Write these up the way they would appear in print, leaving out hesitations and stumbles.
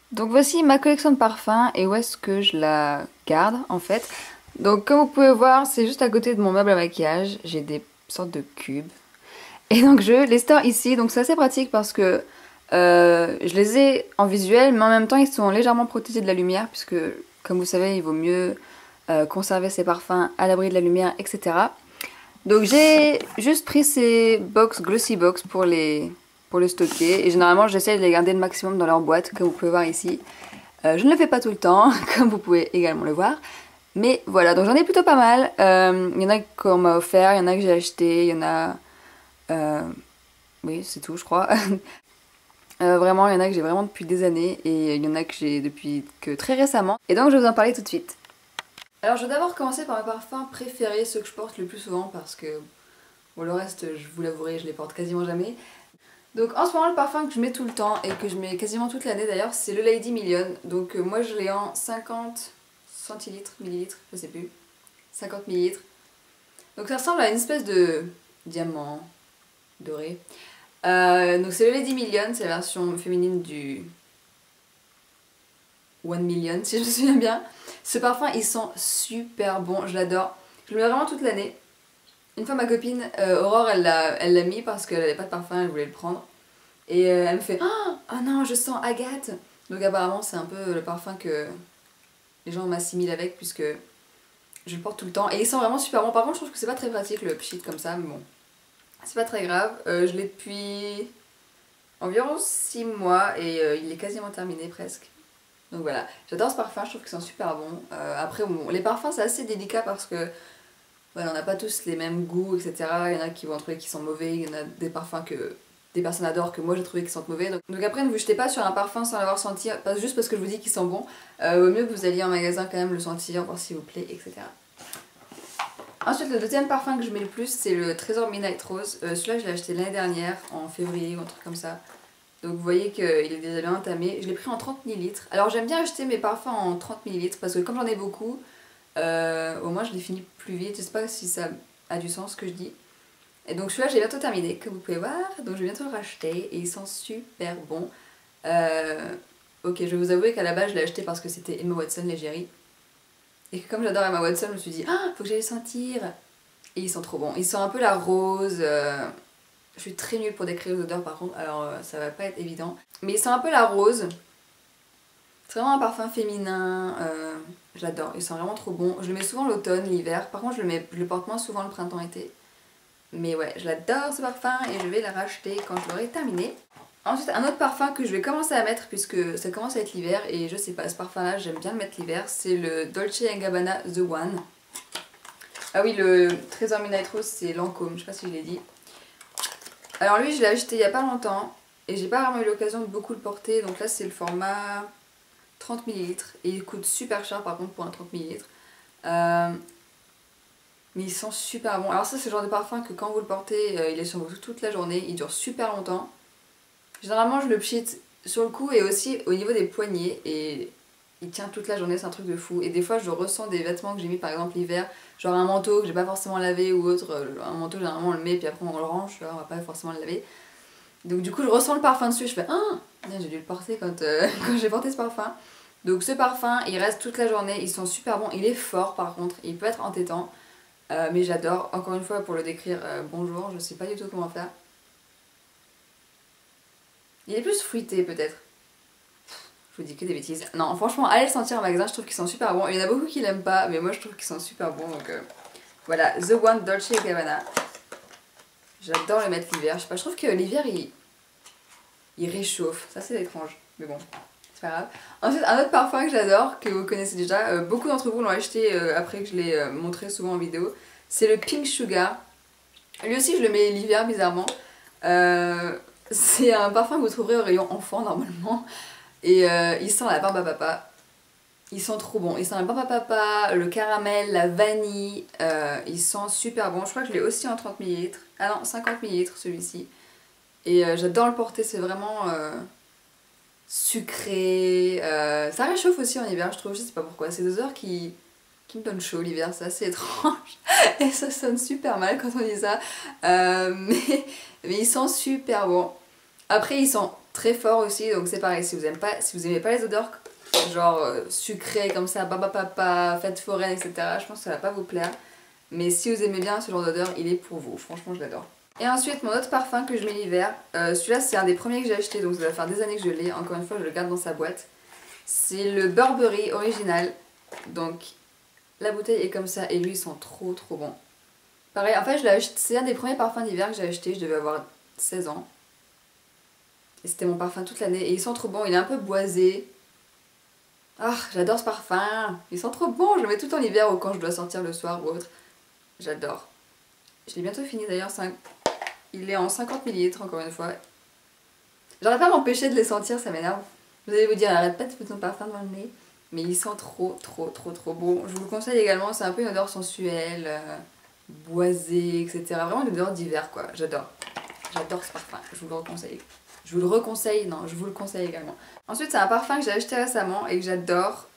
Donc voici ma collection de parfums et où est-ce que je la garde en fait. Donc comme vous pouvez voir, c'est juste à côté de mon meuble à maquillage. J'ai des sortes de cubes. Et donc je les store ici. Donc c'est assez pratique parce que je les ai en visuel, mais en même temps ils sont légèrement protégés de la lumière puisque comme vous savez, il vaut mieux conserver ses parfums à l'abri de la lumière, etc. Donc j'ai juste pris ces box, glossy box pour les stocker. Et généralement j'essaie de les garder le maximum dans leur boîte, comme vous pouvez voir ici. Je ne le fais pas tout le temps, comme vous pouvez également le voir. Mais voilà, donc j'en ai plutôt pas mal. Il y en a qu'on m'a offert, il y en a que j'ai acheté, il y en a... euh, oui, c'est tout, je crois. Vraiment, il y en a que j'ai vraiment depuis des années et il y en a que j'ai depuis que très récemment. Et donc je vais vous en parler tout de suite. Alors je vais d'abord commencer par mes parfums préférés, ceux que je porte le plus souvent parce que bon, le reste, je vous l'avouerai, je les porte quasiment jamais. Donc en ce moment, le parfum que je mets tout le temps et que je mets quasiment toute l'année d'ailleurs, c'est le Lady Million. Donc moi je l'ai en 50 centilitres, millilitres, je sais plus, 50 millilitres. Donc ça ressemble à une espèce de diamant doré. Donc c'est le Lady Million, c'est la version féminine du One Million si je me souviens bien. Ce parfum il sent super bon, je l'adore. Je le mets vraiment toute l'année. Une fois ma copine Aurore elle l'a mis parce qu'elle avait pas de parfum, elle voulait le prendre. Et elle me fait oh non, je sens Agathe. Donc apparemment c'est un peu le parfum que les gens m'assimilent avec puisque je le porte tout le temps. Et il sent vraiment super bon. Par contre je trouve que c'est pas très pratique le pchit comme ça, mais bon. C'est pas très grave. Je l'ai depuis environ 6 mois et il est quasiment terminé presque. Donc voilà, j'adore ce parfum, je trouve qu'ils sont super bons. Après bon, les parfums c'est assez délicat parce que on n'a pas tous les mêmes goûts, etc. Il y en a qui vont trouver qu'ils sont mauvais, il y en a des parfums que des personnes adorent que moi j'ai trouvé qu'ils sentent mauvais. Donc après ne vous jetez pas sur un parfum sans l'avoir senti, pas juste parce que je vous dis qu'ils sont bons. Au mieux que vous alliez en magasin quand même le sentir, voir s'il vous plaît, etc. Ensuite le deuxième parfum que je mets le plus c'est le Trésor Midnight Rose. Celui-là je l'ai acheté l'année dernière, en février ou un truc comme ça. Donc vous voyez qu'il est déjà bien entamé. Je l'ai pris en 30 millilitres. Alors j'aime bien acheter mes parfums en 30 millilitres parce que comme j'en ai beaucoup, au moins je les finis plus vite. Je sais pas si ça a du sens ce que je dis. Et donc celui-là j'ai bientôt terminé, comme vous pouvez voir. Donc je vais bientôt le racheter et il sent super bon. Ok, je vais vous avouer qu'à la base je l'ai acheté parce que c'était Emma Watson l'égérie. Et que comme j'adore Emma Watson, je me suis dit ah, faut que j'aille le sentir. Et il sent trop bon. Il sent un peu la rose. Je suis très nulle pour décrire les odeurs par contre, alors ça va pas être évident. Mais il sent un peu la rose. C'est vraiment un parfum féminin. J'adore, il sent vraiment trop bon. Je le mets souvent l'automne, l'hiver. Par contre, je le porte moins souvent le printemps-été. Mais ouais, je l'adore ce parfum et je vais le racheter quand je l'aurai terminé. Ensuite, un autre parfum que je vais commencer à mettre puisque ça commence à être l'hiver et je sais pas, ce parfum là j'aime bien le mettre l'hiver, c'est le Dolce & Gabbana The One. Ah oui, le Trésor Midnight Rose c'est Lancôme, je sais pas si je l'ai dit. Alors lui je l'ai acheté il y a pas longtemps et j'ai pas vraiment eu l'occasion de beaucoup le porter, donc là c'est le format 30 millilitres et il coûte super cher par contre pour un 30 millilitres. Mais il sent super bon. Alors ça c'est le genre de parfum que quand vous le portez, il est sur vous toute la journée, il dure super longtemps. Généralement je le pchite sur le cou et aussi au niveau des poignets et il tient toute la journée, c'est un truc de fou. Et des fois je ressens des vêtements que j'ai mis par exemple l'hiver, genre un manteau que j'ai pas forcément lavé ou autre, un manteau généralement on le met puis après on le range, on va pas forcément le laver. Donc du coup je ressens le parfum dessus, je fais ah, j'ai dû le porter quand, quand j'ai porté ce parfum. Donc ce parfum il reste toute la journée, il sent super bon, il est fort par contre, il peut être entêtant. Mais j'adore, encore une fois pour le décrire, bonjour, je sais pas du tout comment faire. Il est plus fruité peut-être. Je vous dis que des bêtises. Non, franchement, allez le sentir en magasin, je trouve qu'ils sont super bons. Il y en a beaucoup qui l'aiment pas, mais moi je trouve qu'ils sont super bons. Donc voilà, The One Dolce & Gabbana. J'adore le mettre l'hiver. Je sais pas, je trouve que l'hiver il réchauffe. Ça c'est étrange, mais bon, c'est pas grave. Ensuite, un autre parfum que j'adore, que vous connaissez déjà, beaucoup d'entre vous l'ont acheté après que je l'ai montré souvent en vidéo, c'est le Pink Sugar. Lui aussi, je le mets l'hiver bizarrement. C'est un parfum que vous trouverez au rayon enfant normalement. Et il sent la barbe à papa. Il sent trop bon. Il sent la barbe à papa, le caramel, la vanille. Il sent super bon. Je crois que je l'ai aussi en 30 millilitres. Ah non, 50 millilitres celui-ci. Et j'adore le porter. C'est vraiment sucré. Ça réchauffe aussi en hiver, je trouve. Je sais pas pourquoi. C'est des odeurs qui me donnent chaud l'hiver. C'est assez étrange. Et ça sonne super mal quand on dit ça. Mais il sent super bon. Après, ils sont très fort aussi, donc c'est pareil, si vous aimez pas les odeurs genre sucrées comme ça, papa, fête foraine, etc., je pense que ça va pas vous plaire. Mais si vous aimez bien ce genre d'odeur, il est pour vous, franchement je l'adore. Et ensuite mon autre parfum que je mets l'hiver, celui-là c'est un des premiers que j'ai acheté, donc ça va faire des années que je l'ai, encore une fois je le garde dans sa boîte. C'est le Burberry original, donc la bouteille est comme ça et lui il sent trop bon. Pareil, en fait c'est un des premiers parfums d'hiver que j'ai acheté, je devais avoir 16 ans. Et c'était mon parfum toute l'année et il sent trop bon, il est un peu boisé. Ah, j'adore ce parfum, il sent trop bon, je le mets tout en hiver ou quand je dois sortir le soir ou autre. J'adore. Je l'ai bientôt fini d'ailleurs, il est en 50 ml encore une fois. J'arrête pas à m'empêcher de les sentir, ça m'énerve. Vous allez vous dire, arrête pas de foutre ton parfum dans le nez. Mais il sent trop bon. Je vous le conseille également, c'est un peu une odeur sensuelle, boisée, etc. Vraiment une odeur d'hiver quoi, j'adore. J'adore ce parfum, je vous le reconseille. Je vous le reconseille, non, je vous le conseille également. Ensuite, c'est un parfum que j'ai acheté récemment et que j'adore.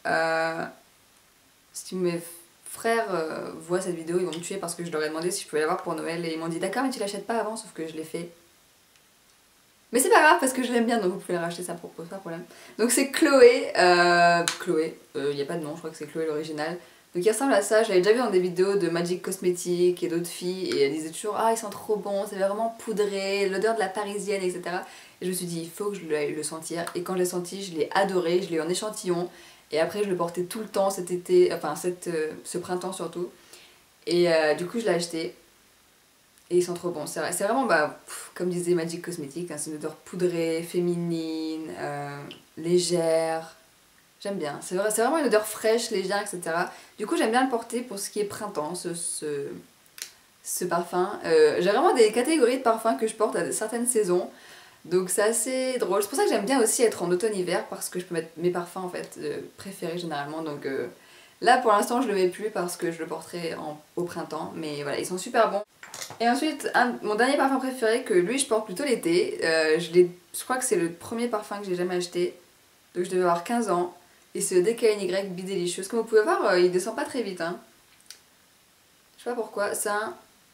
Si mes frères voient cette vidéo, ils vont me tuer parce que je leur ai demandé si je pouvais l'avoir pour Noël et ils m'ont dit d'accord, mais tu l'achètes pas avant, sauf que je l'ai fait. Mais c'est pas grave parce que je l'aime bien, donc vous pouvez le racheter, ça pose pas de problème. Donc c'est Chloé, il n'y a pas de nom, je crois que c'est Chloé l'original. Donc il ressemble à ça, je l'avais déjà vu dans des vidéos de Magic Cosmetics et d'autres filles et elles disaient toujours ah ils sont trop bons, c'est vraiment poudré, l'odeur de la parisienne, etc. Et je me suis dit il faut que je l'aille le sentir et quand je l'ai senti je l'ai adoré, je l'ai en échantillon et après je le portais tout le temps cet été, enfin ce printemps surtout. Et du coup je l'ai acheté. Et ils sont trop bons, c'est vrai. C'est vraiment, comme disait Magic Cosmetics, hein, c'est une odeur poudrée, féminine, légère. J'aime bien. C'est vraiment une odeur fraîche, légère, etc. Du coup, j'aime bien le porter pour ce qui est printemps, ce parfum. J'ai vraiment des catégories de parfums que je porte à certaines saisons. Donc c'est assez drôle. C'est pour ça que j'aime bien aussi être en automne-hiver parce que je peux mettre mes parfums en fait préférés généralement. Donc là pour l'instant je le mets plus parce que je le porterai au printemps. Mais voilà, ils sont super bons. Et ensuite, mon dernier parfum préféré, que lui je porte plutôt l'été, je crois que c'est le premier parfum que j'ai jamais acheté, donc je devais avoir 15 ans, et c'est le DKNY Be Delicious. Comme vous pouvez voir, il descend pas très vite, hein. Je sais pas pourquoi, c'est un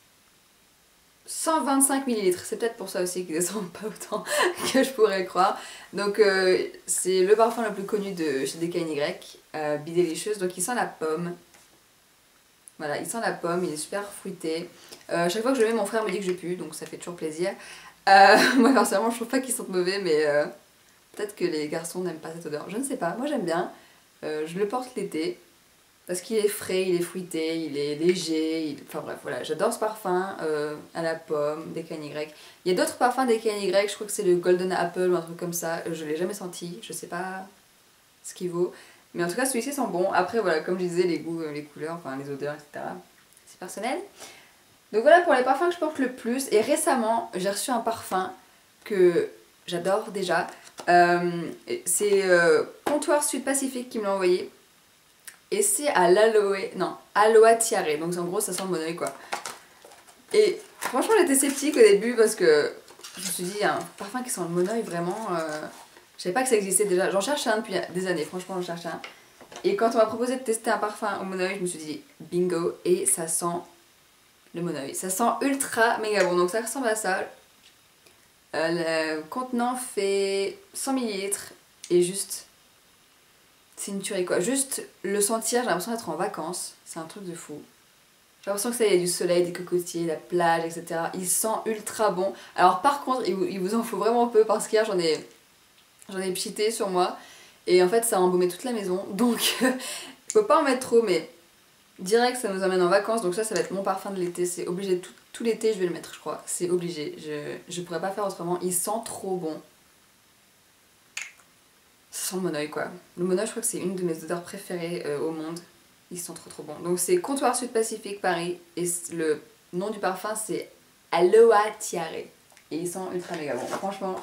125 ml, c'est peut-être pour ça aussi qu'il descend pas autant que je pourrais le croire. Donc c'est le parfum le plus connu de chez DKNY, Be Delicious, donc il sent la pomme. Voilà, il sent la pomme, il est super fruité. Chaque fois que je le mets, mon frère me dit que je pue, donc ça fait toujours plaisir. Moi personnellement, je trouve pas qu'il sente mauvais, mais peut-être que les garçons n'aiment pas cette odeur. Je ne sais pas, moi j'aime bien. Je le porte l'été, parce qu'il est frais, il est fruité, il est léger. Enfin bref, voilà, j'adore ce parfum à la pomme, DKNY. Il y a d'autres parfums DKNY, je crois que c'est le Golden Apple ou un truc comme ça. Je l'ai jamais senti, je sais pas ce qu'il vaut. Mais en tout cas, celui-ci sent bon. Après, voilà, comme je disais, les goûts, les couleurs, enfin les odeurs, etc. C'est personnel. Donc voilà pour les parfums que je porte le plus. Et récemment, j'ai reçu un parfum que j'adore déjà. C'est Comptoir Sud Pacifique qui me l'a envoyé. Et c'est à Aloe Tiare. Donc en gros, ça sent le monoeil quoi. Et franchement, j'étais sceptique au début parce que je me suis dit, un parfum qui sent le monoeil, vraiment... Je savais pas que ça existait déjà, j'en cherchais un depuis des années, franchement j'en cherchais un. Et quand on m'a proposé de tester un parfum au monoeil, je me suis dit bingo, et ça sent le monoeil. Ça sent ultra méga bon, donc ça ressemble à ça. Le contenant fait 100 ml et juste, c'est une tuerie quoi. Juste le sentir, j'ai l'impression d'être en vacances, c'est un truc de fou. J'ai l'impression que ça y a du soleil, des cocotiers, la plage, etc. Il sent ultra bon. Alors par contre, il vous en faut vraiment peu parce qu'hier j'en ai pchité sur moi et en fait ça a embaumé toute la maison donc je peux pas en mettre trop mais direct ça nous emmène en vacances donc ça va être mon parfum de l'été, c'est obligé, tout l'été je vais le mettre je crois, c'est obligé, je pourrais pas faire autrement, il sent trop bon. Ça sent le monoeil quoi, le monoeil je crois que c'est une de mes odeurs préférées au monde, il sent trop bon. Donc c'est Comptoir Sud Pacifique Paris et le nom du parfum c'est Aloe Tiare et il sent ultra méga bon, franchement.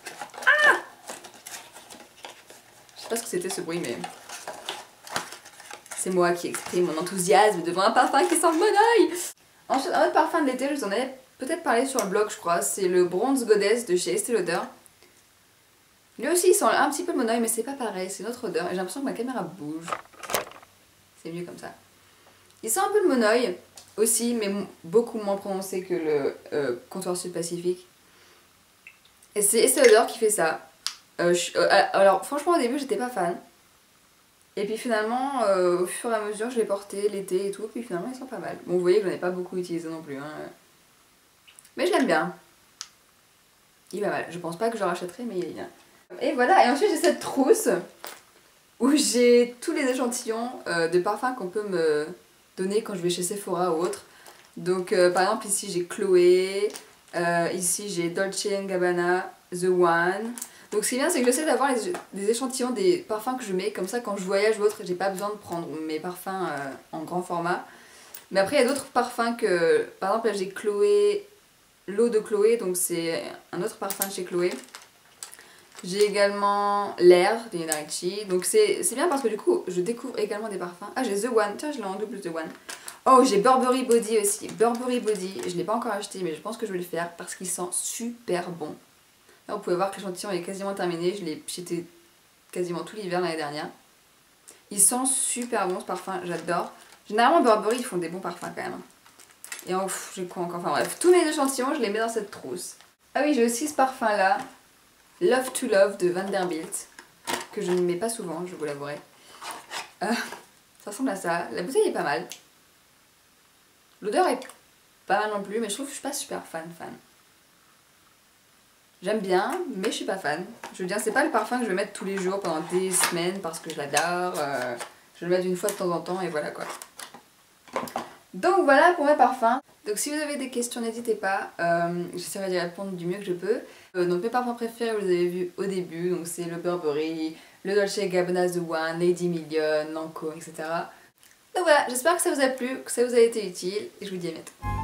Je sais pas ce que c'était ce bruit mais c'est moi qui exprime mon enthousiasme devant un parfum qui sent le monoeil. Ensuite un autre parfum de l'été, je vous en avais peut-être parlé sur le blog je crois, c'est le Bronze Goddess de chez Estée Lauder. Lui aussi il sent un petit peu le monoeil mais c'est pas pareil, c'est une autre odeur et j'ai l'impression que ma caméra bouge. C'est mieux comme ça. Il sent un peu le monoeil aussi mais beaucoup moins prononcé que le Comptoir Sud Pacifique. Et c'est Estée Lauder qui fait ça. Alors franchement au début j'étais pas fan. Et puis finalement, au fur et à mesure, je l'ai porté l'été et tout, puis finalement ils sont pas mal. Bon, vous voyez que je n'en ai pas beaucoup utilisé non plus, hein. Mais je l'aime bien. Il est pas mal. Je pense pas que je le rachèterai, mais il est bien. Et voilà, et ensuite j'ai cette trousse où j'ai tous les échantillons de parfums qu'on peut me donner quand je vais chez Sephora ou autre. Donc par exemple ici j'ai Chloé, ici j'ai Dolce & Gabbana, The One. Donc ce qui est bien c'est que j'essaie d'avoir des échantillons des parfums que je mets, comme ça quand je voyage ou autre j'ai pas besoin de prendre mes parfums en grand format. Mais après il y a d'autres parfums que, par exemple là j'ai Chloé, l'eau de Chloé, donc c'est un autre parfum de chez Chloé. J'ai également l'air de Nina Ricci, donc c'est bien parce que du coup je découvre également des parfums. Ah j'ai The One, tiens je l'ai en double The One. Oh j'ai Burberry Body aussi, Burberry Body, je l'ai pas encore acheté mais je pense que je vais le faire parce qu'il sent super bon. Là vous pouvez voir que l'échantillon est quasiment terminé, je l'ai jeté quasiment tout l'hiver l'année dernière. Il sent super bon ce parfum, j'adore. Généralement Burberry ils font des bons parfums quand même. Et j'ai quoi encore, enfin bref, tous mes échantillons je les mets dans cette trousse. Ah oui j'ai aussi ce parfum là, Love to Love de Vanderbilt, que je ne mets pas souvent, je vous l'avouerai. Ça ressemble à ça, la bouteille est pas mal. L'odeur est pas mal non plus, mais je trouve que je suis pas super fan. J'aime bien, mais je suis pas fan. Je veux dire, c'est pas le parfum que je vais mettre tous les jours pendant des semaines parce que je l'adore. Je vais le mettre une fois de temps en temps et voilà quoi. Donc voilà pour mes parfums. Donc si vous avez des questions, n'hésitez pas. J'essaierai d'y répondre du mieux que je peux. Donc mes parfums préférés, vous les avez vus au début. Donc c'est le Burberry, le Dolce & Gabbana The One, Lady Million, Lancôme, etc. Donc voilà, j'espère que ça vous a plu, que ça vous a été utile et je vous dis à bientôt.